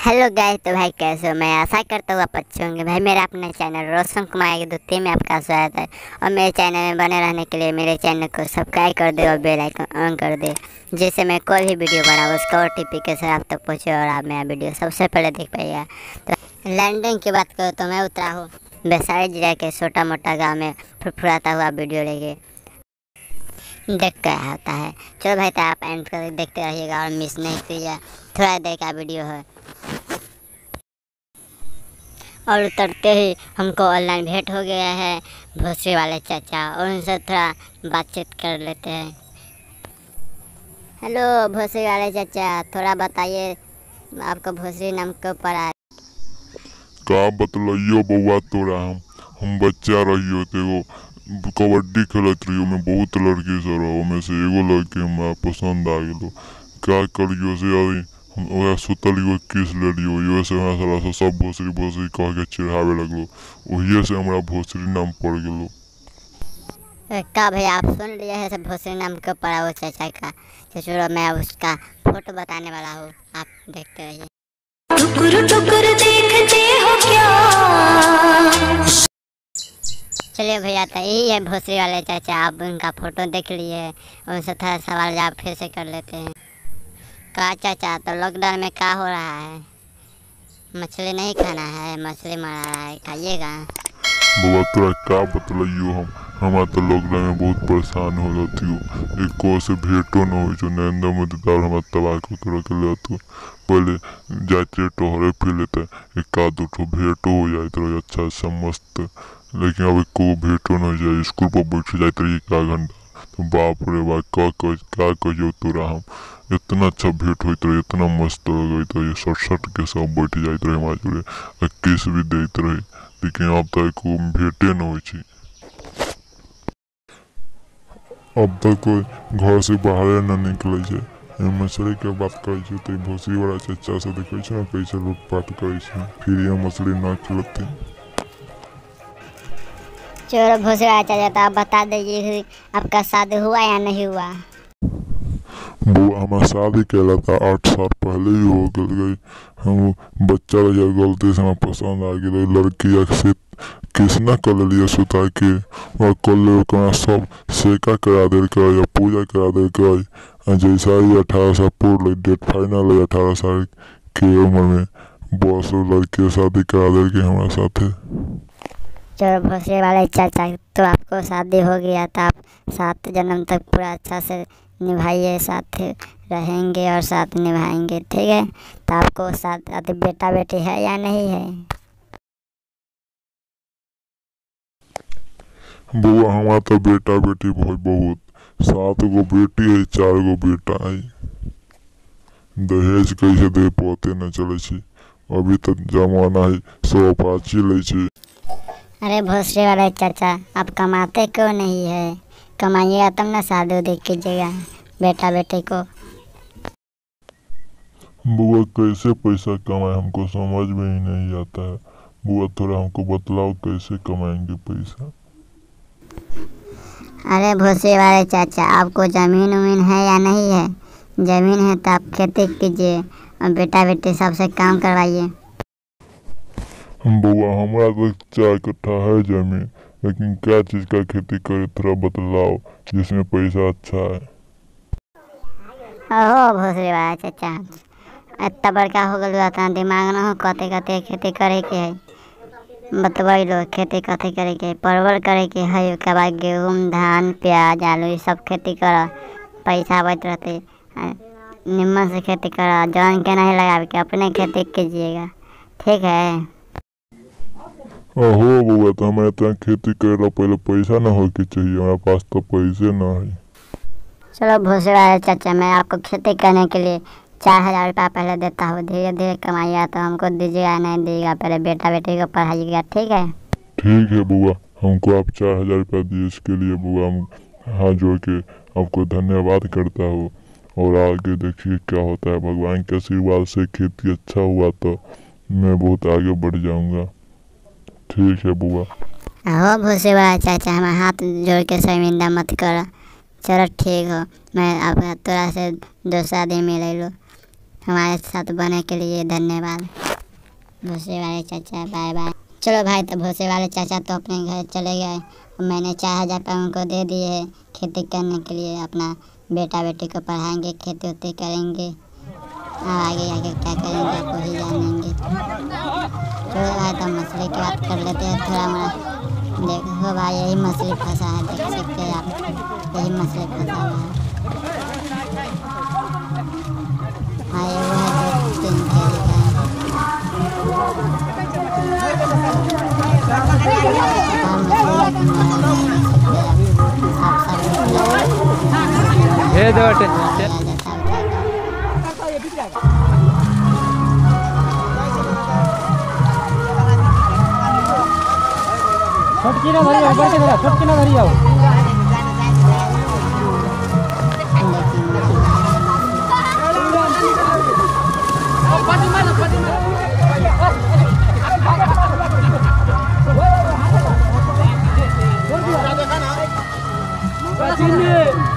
Hello guys, तो भाई कैसे हो। मैं आशा करता हूँ आप अच्छे होंगे। भाई मेरा अपने चैनल रोशन कुमार के द्वितीय में आपका स्वागत है। और मेरे चैनल में बने रहने के लिए मेरे चैनल को सब्सक्राइब कर दे और बेल आइकन ऑन कर दे, जिससे मैं कोई भी वीडियो बनाऊँ उसका नोटिफिकेशन आप तक पहुँचे और आप मेरा वीडियो सबसे पहले देख पाइएगा। तो लैंडिंग की बात करूँ तो मैं उतरा हूँ वैशाली जिला के छोटा मोटा गाँव में फुरफुराता हुआ वीडियो लेके देख क्या होता है। चलो भाई, तो आप एंड कर देखते रहिएगा और मिस नहीं कीजिएगा। थोड़ा देर का वीडियो है। और उतरते ही हमको ऑनलाइन भेंट हो गया है भोसरी वाले चाचा, और उनसे थोड़ा बातचीत कर लेते हैं। हेलो भोसरी वाले चाचा, थोड़ा बताइए आपको भोसरी नाम क्यों पड़ा है। का बतलाइयो बउआ तोरा हम बच्चा रहियो तेगो कबड्डी खेलत रहियो में बहुत लड़की सब रहो में से एगो लड़की हमरा पसंद आ गेलो। का करियो से अभी हम ओरा सुतलियो किस लेलियो यो से हमरा साला से सब भोसरी भोसरी कह के चिढ़ावे लगलो। ओहिए से हमरा भोसरी नाम पड़ गेलो। का भैया आप सुन लिए हैं सब भोसरी नाम क्यों पड़ा वो चाचा का। चलो मैं उसका फोटो बताने वाला हूँ, आप देखते रहिए। टुकुर टुकुर देखते हो क्या। चलिए भैया, तो यही है भोसरी वाले चाचा। आप उनका फोटो देख लिए, उनसे थोड़ा सवाल जवाब फिर से कर लेते हैं। का चाचा, तो लॉकडाउन में क्या हो रहा है। मछली नहीं खाना है, मछली मरा रहा है, खाइएगा। बउआ तोरा का बतलाइयो हमरा तो लॉकडाउन में बहुत परेशान हो जाती हो। एक को से भेंटो न हो जो नरेंद्र मोदी दार हमरा तबाह कर के ले तो पहले जाते टोहरे फिर लेते एक आध दो भेंटो हो जाते रहे अच्छा मस्त। लेकिन अब एक को भेंटो न जाए, स्कूल पर बैठ जाते रही एक घंटा तो बाप रे बाप का कहियो तोरा हम इतना अच्छा भेंट होते रहे, इतना मस्त लगे तो ये सट के सब बैठ जाते रहे हमारे जोड़े, किस भी देते रहे। लेकिन अब तक को भेंटे न हो। अब तक कोई घर से बाहर न निकले छे। मछली के बात करे तो भोसरी वाला चाचा से देखे कैसे लूटपाट करे फिर ये मछली न खिलते। चलो भोसरी वाला चाचा, तो आप बता दीजिए आपका शादी हुआ या नहीं हुआ। वो हमारा शादी कैला था 8 साल पहले ही हो गई। हम बच्चा रहिए गलती से हमें पसंद आ गई लड़की से किसना कर लिया सुता के और कल सब सेका करा दे कर या पूजा करा दे कर। जैसा ही 18 साल पूर्ण डेट फाइनल है 18 साल की उम्र में बस लड़की शादी करा दे के हमारे साथ। चलो भोसरी वाले चाचा, तो आपको शादी हो गया तो आप 7 जन्म तक पूरा अच्छा से निभाइए, साथ रहेंगे और साथ निभाएंगे, ठीक है। तो आपको साथ बेटा बेटी है या नहीं है। बुआ हमारा तो बेटा बेटी भाई बहुत 7 गो बेटी है 4 गो बेटा है। दहेज कैसे दे पाते न चले छी, अभी तक जमाना है सो अपाची ले छी। अरे भोसरी वाले चाचा, आप कमाते क्यों नहीं है। कमाइएगा तब ना शादी उदी कीजिएगा बेटा बेटी को। बुआ कैसे पैसा कमाए हमको समझ में ही नहीं आता है। बुआ थोड़ा हमको बतलाओ कैसे कमाएंगे पैसा। अरे भोसरी वाले चाचा, आपको ज़मीन उमीन है या नहीं है। ज़मीन है तो आप खेती कीजिए और बेटा बेटी सबसे काम करवाइए। बुआ हमारा तो 4 कट्ठा है जमीन, लेकिन क्या चीज़ का खेती करे थोड़ा बतलाओ जिसमें पैसा अच्छा है। ओहो भोसरी वाला चाचा, इतना बड़का हो गया उतना दिमाग न हो कते कते खेती करे के है। बतवाई लो खेती कथी करे के, परवल करे के है, उसके बाद गेहूँ धान प्याज आलू ये सब खेती कर पैसा बच रहते। निम्न से खेती कर, जौन के नहीं लगा के अपने खेती कीजिएगा, ठीक है। हो बुआ तो हमारे इतना खेती करे पहले पैसा ना हो के चाहिए, हमारे पास तो पैसे ना है। चलो भोसरी वाले चाचा, मैं आपको खेती करने के लिए 4000 रुपया पहले देता हूँ। धीरे धीरे कमाइएगा तो हमको दीजिएगा, नहीं दीजिएगा पहले बेटा बेटी को पढ़ाइएगा, ठीक है। ठीक है बुआ, हमको आप 4000 रुपया दिए इसके लिए बुआ हम हाथ जोड़ के आपको धन्यवाद करता हूँ। और आगे देखिए क्या होता है, भगवान के आशीर्वाद से खेती अच्छा हुआ तो मैं बहुत आगे बढ़ जाऊँगा। ठीक है बुआ। हो भोसरी वाला चाचा, हमारे हाथ जोड़ के शर्मिंदा मत करो। चलो ठीक हो, मैं अब तोरा से दूसरा दिन मिले लो। हमारे साथ बने के लिए धन्यवाद। भूसे वाले चाचा बाय बाय। चलो भाई, तो भूसे वाले चाचा तो अपने घर चले गए। मैंने 4000 रुपये उनको दे दिए है खेती करने के लिए। अपना बेटा बेटी को पढ़ाएंगे, खेती वेती करेंगे। आगे आगे क्या करेंगे आपको ही जानेंगे। चलो भाई, तो मछली की बात कर लेते हैं थोड़ा मोड़ा। देखो भाई, यही मछली फंसा है, देख सकते हैं आप, यही मछली फंसा हुआ है। हाँ, ये वो है 2-3 केजी का है। छोटकी ना धरी आओ, बढ़ के धरा, छोटकी ना धरी आओ। Sini.